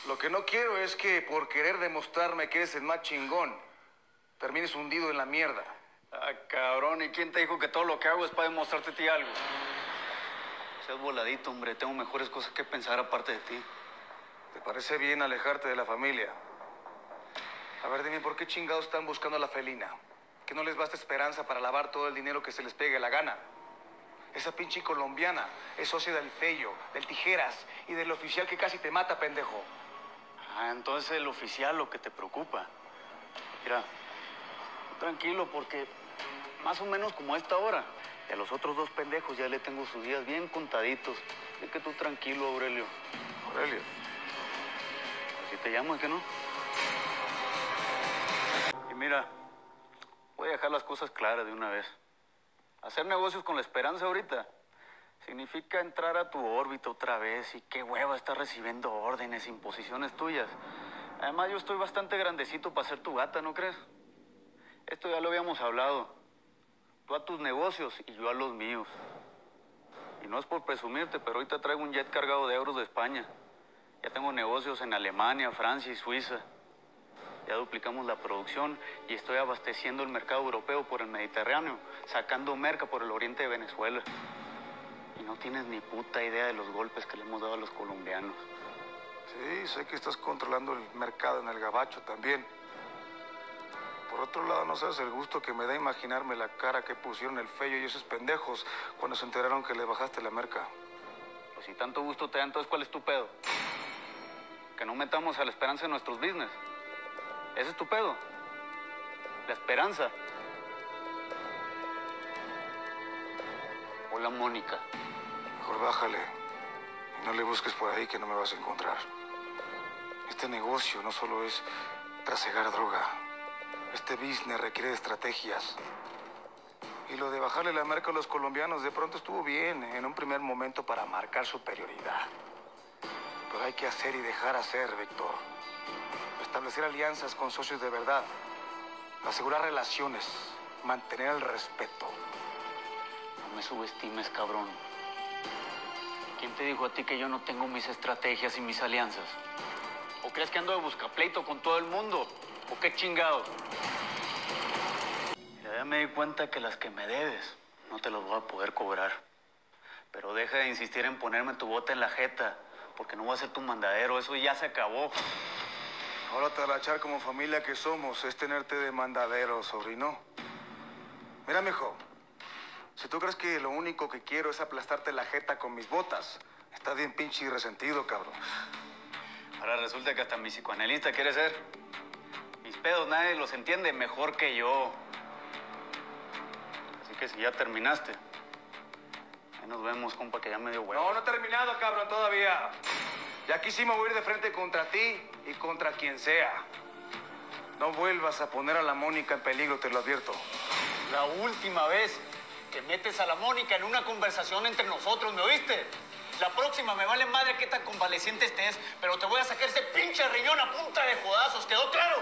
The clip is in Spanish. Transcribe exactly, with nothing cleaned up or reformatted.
Lo que no quiero es que por querer demostrarme que eres el más chingón, termines hundido en la mierda. Ah, cabrón, ¿y quién te dijo que todo lo que hago es para demostrarte a ti algo? Seas voladito, hombre. Tengo mejores cosas que pensar aparte de ti. ¿Te parece bien alejarte de la familia? A ver, dime, ¿por qué chingados están buscando a la felina? ¿Que no les basta esperanza para lavar todo el dinero que se les pegue la gana? Esa pinche colombiana es socia del Fello, del Tijeras y del oficial que casi te mata, pendejo. Ah, entonces el oficial lo que te preocupa. Mira, tranquilo, porque más o menos como a esta hora. Y a los otros dos pendejos ya le tengo sus días bien contaditos. Así que tú tranquilo, Aurelio. Aurelio. Así te llamo, ¿es que no? Y mira, voy a dejar las cosas claras de una vez. Hacer negocios con la esperanza ahorita significa entrar a tu órbita otra vez y qué hueva estar recibiendo órdenes, imposiciones tuyas. Además, yo estoy bastante grandecito para ser tu gata, ¿no crees? Esto ya lo habíamos hablado. Tú a tus negocios y yo a los míos. Y no es por presumirte, pero ahorita traigo un jet cargado de euros de España. Ya tengo negocios en Alemania, Francia y Suiza. Ya duplicamos la producción y estoy abasteciendo el mercado europeo por el Mediterráneo, sacando merca por el oriente de Venezuela. Y no tienes ni puta idea de los golpes que le hemos dado a los colombianos. Sí, sé que estás controlando el mercado en el gabacho también. Por otro lado, no sabes el gusto que me da imaginarme la cara que pusieron el Fello y esos pendejos cuando se enteraron que le bajaste la merca. Pues si tanto gusto te da, entonces ¿cuál es tu pedo? Que no metamos a la esperanza en nuestros business. ¿Ese es tu pedo? La esperanza. Hola, Mónica. Mejor bájale. Y no le busques por ahí que no me vas a encontrar. Este negocio no solo es trasegar droga. Este business requiere de estrategias. Y lo de bajarle la merca a los colombianos de pronto estuvo bien en un primer momento para marcar superioridad. Pero hay que hacer y dejar hacer, Víctor. Establecer alianzas con socios de verdad. Asegurar relaciones. Mantener el respeto. No me subestimes, cabrón. ¿Quién te dijo a ti que yo no tengo mis estrategias y mis alianzas? ¿O crees que ando de buscapleito con todo el mundo? ¿O qué chingado? Mira, ya me di cuenta que las que me debes no te las voy a poder cobrar. Pero deja de insistir en ponerme tu bota en la jeta, porque no voy a ser tu mandadero, eso ya se acabó. Ahora talachar como familia que somos es tenerte de mandadero, sobrino. Mira, mijo, si tú crees que lo único que quiero es aplastarte la jeta con mis botas, estás bien pinche y resentido, cabrón. Ahora resulta que hasta mi psicoanalista quiere ser. Mis pedos nadie los entiende mejor que yo. Así que si ya terminaste, ahí nos vemos, compa, que ya me dio huevo. No, no he terminado, cabrón, todavía. Ya aquí sí me voy a ir de frente contra ti y contra quien sea. No vuelvas a poner a la Mónica en peligro, te lo advierto. La última vez que metes a la Mónica en una conversación entre nosotros, ¿me oíste? La próxima me vale madre qué tan convaleciente estés, pero te voy a sacar ese pinche riñón a punta de jodazos, ¿quedó claro?